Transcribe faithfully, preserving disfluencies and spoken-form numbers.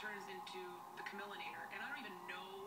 turns into the Camillinator, and I don't even know